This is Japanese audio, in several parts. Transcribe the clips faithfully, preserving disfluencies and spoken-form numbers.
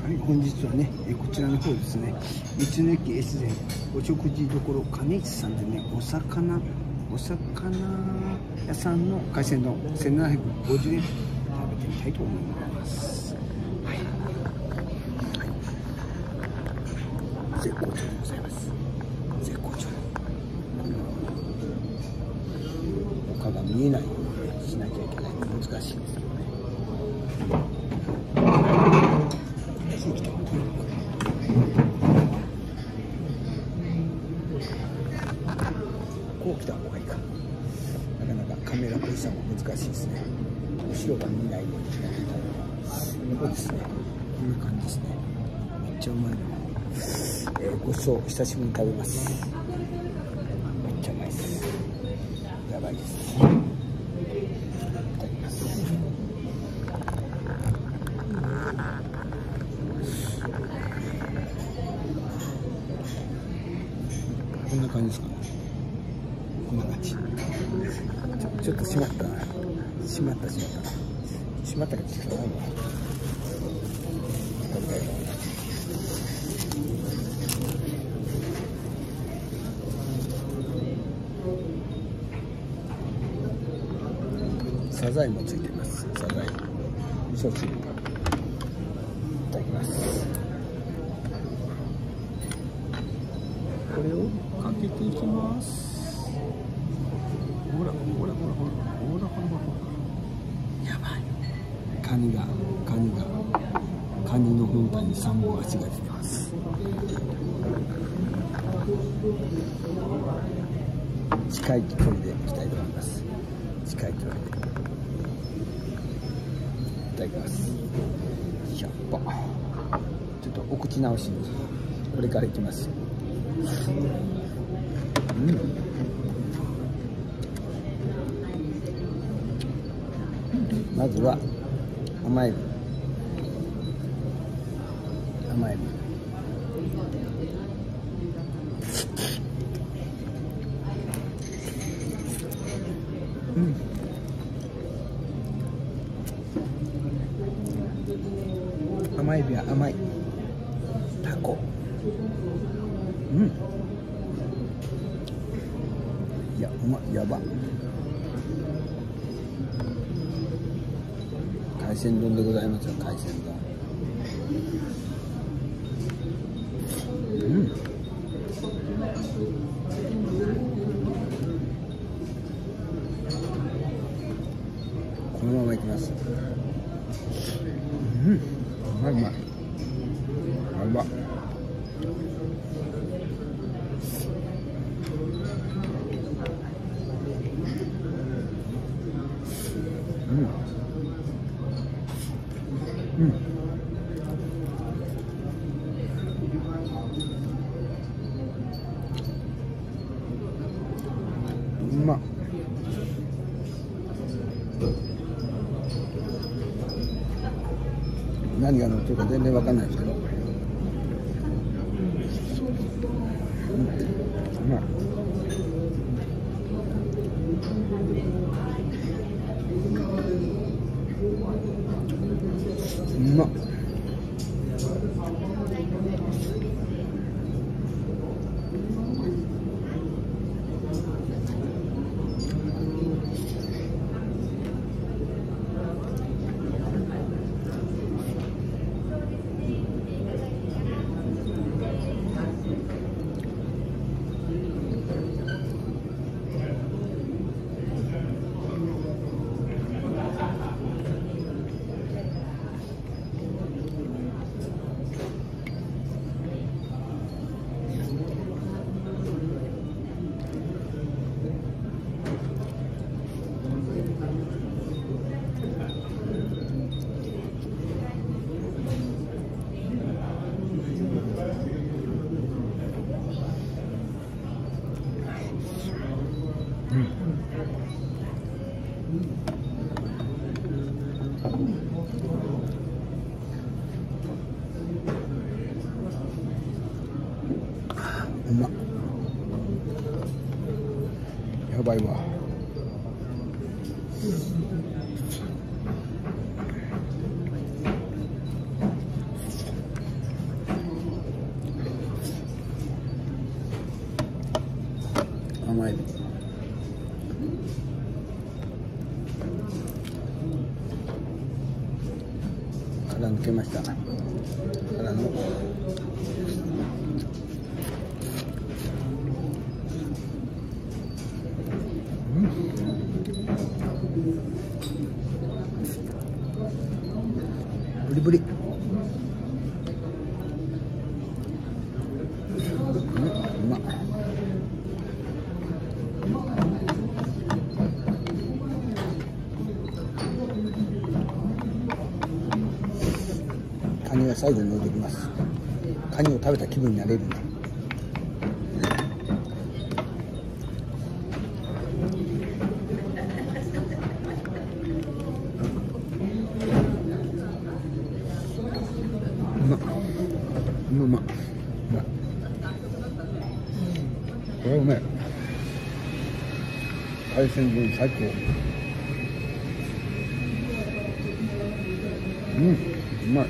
はい、本日はね、えこちらの方ですね、道の駅越前お食事処金市さんでね、お魚お魚屋さんの海鮮丼せんななひゃくごじゅうえん食べてみたいと思います。はい、はい、絶好調でございます。絶好調。他が見えないようにしなきゃいけないの難しいですけどね。こう来た方がいいか。なかなかカメラポジションも難しいですね。後ろが見ないようにしなきゃいけない。こうですね。こんな感じですね。めっちゃうまいの。えー、ごちそう久しぶりに食べます。めっちゃうまいです。やばいです。いただきます。こんな感じですかね。こんな感じ。ちょ、ちょっとしまったな。しまったしまったな。しまったけど、しょうがないわ。食べたいと思います。サザエもついています。サザエ。味噌汁。いただきます。これをかけていきます。ほらほらほらほらほらほらほらほら。やばい。カニがカニがカニの本体にさんぼん足が出てます。近い距離でいきたいと思います。近い距離でいただきます。ひゃっぱちょっとお口直しにこれからいきます。うん、まずは甘エビ甘エビうん、甘エビは甘い。タコ、うん、いやうまやば。海鮮丼でございますよ。海鮮丼、うん、このままいきます。うん、うまいうまい。やば。うん、うん、うまっ。何が乗ってるか全然わかんないですけど、うん、うまい。うまっ。うまっ。やばいわ。 甘エビ。殻抜けました。殻のブリブリ。うん、うまっ。カニは最後に置いてきます。カニを食べた気分になれるんだ。うまっ。うまうま。うまい。これうまい。海鮮丼最高。うん、うまい。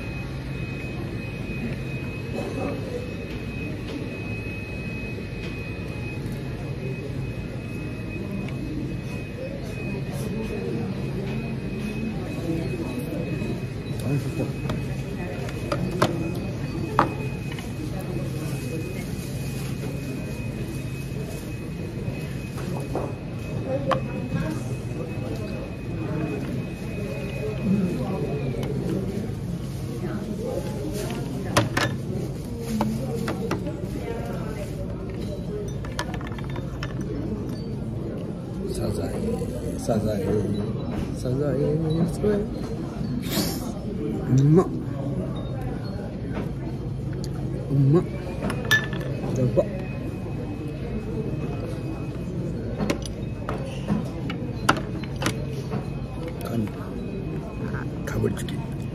おいしそう。サザエ、サザエ、サザエ、それ。うまっ。うまっ。やばっ。カニ、かぶりつき。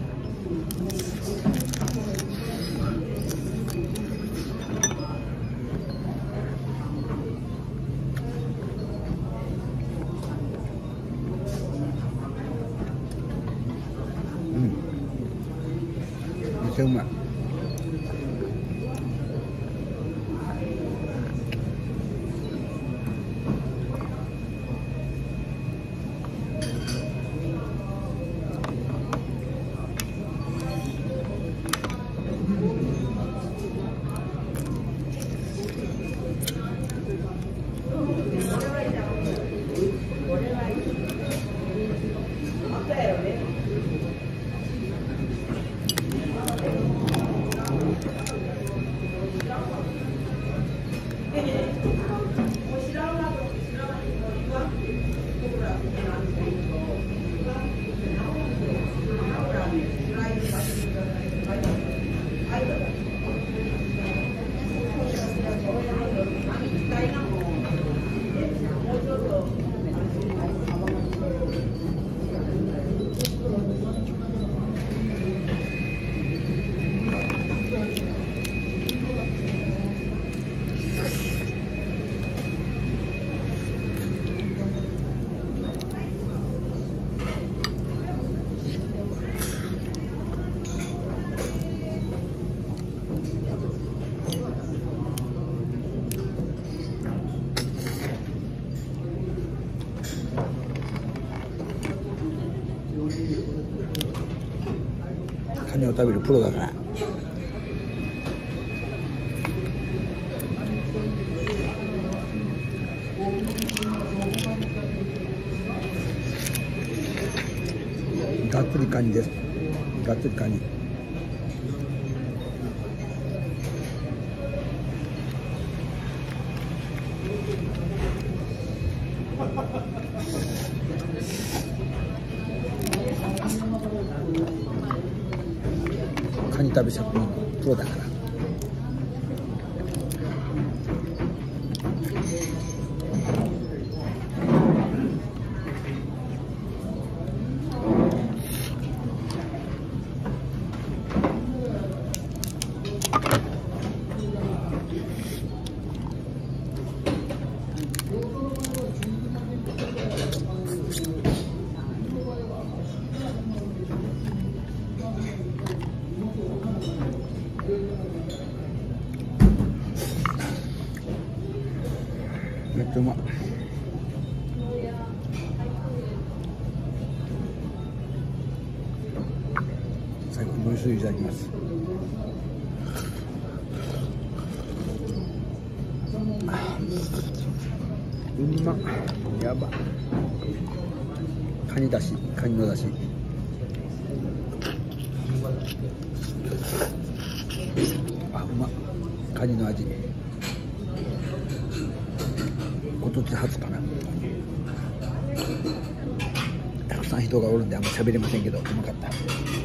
うん、めっちゃうまい。カニを食べるプロだから。がっつりカニです。がっつりカニ。カニ食べ職人のプロだから。 とうまい。最後に味噌いただきます。うまっ、やば。カニだし、カニのだし。あ、うまっ。カニの味。今年初かな。たくさん人がおるんであんま喋れませんけど、うまかった。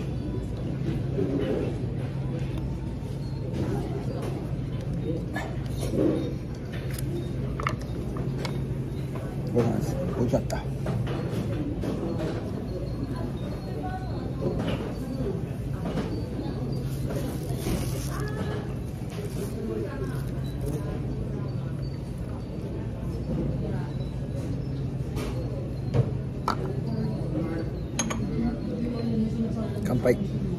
ご飯です。美味しかった。乾杯。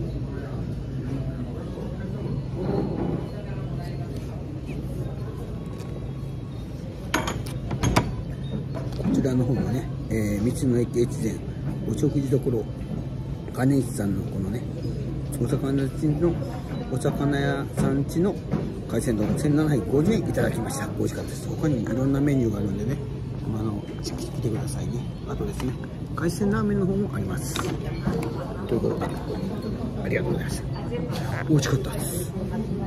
こちらの方のね、えー、道の駅越前お食事処金市さんのこのね、お魚地のお魚屋さんちの海鮮丼せんななひゃくごじゅうえんいただきました。美味しかったです。他にいろんなメニューがあるんでね、あの来てくださいね。あとですね、海鮮ラーメンの方もあります。ということで、ありがとうございました。美味しかったです。